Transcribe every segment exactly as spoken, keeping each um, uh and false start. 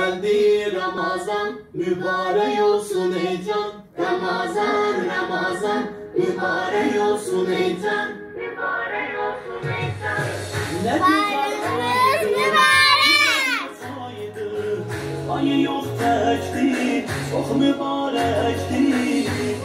Geldi Ramazan, mübarek olsun ey can. Ramazan, Ramazan, mübarek olsun ey can. Mübarek olsun ey can. Ne güzel mübarek. Ayı yok tekti, çok mübarekti.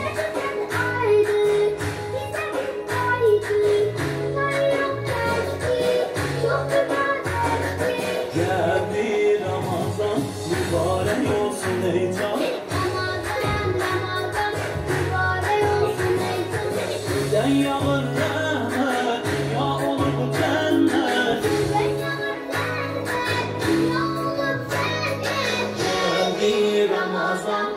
Geldi Ramazan, mübarek olsun ey can. Ramazan, Ramazan, mübarek olsun ey can. Sen yağır rahmet, ya olur bu cennet. Sen yağır cennet, ya olur cennet. Geldi Ramazan.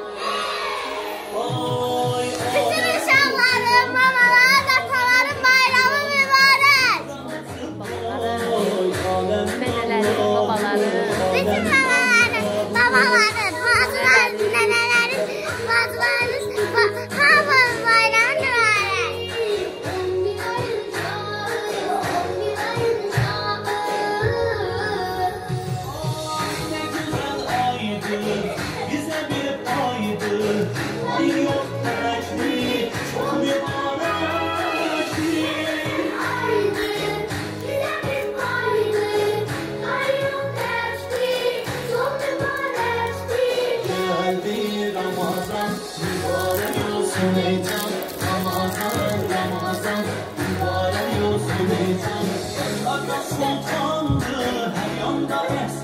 Oy, Bütün uşakların, mamaların, ataların bayramı mübarek. oy, alem, Nenelerin, babaların. Bütün mamaların, babaların, bacıların, nenelerin, bacıların, hamının bayramı mübarek. ne güzel aydı, bize bir aydı. Ay yok tekli, çok mübarekti. Geldi Ramazan, mübarek olsun ey can. Ramazan, Ramazan, mübarek olsun ey can. Allah sultandı, her yanda ehsan.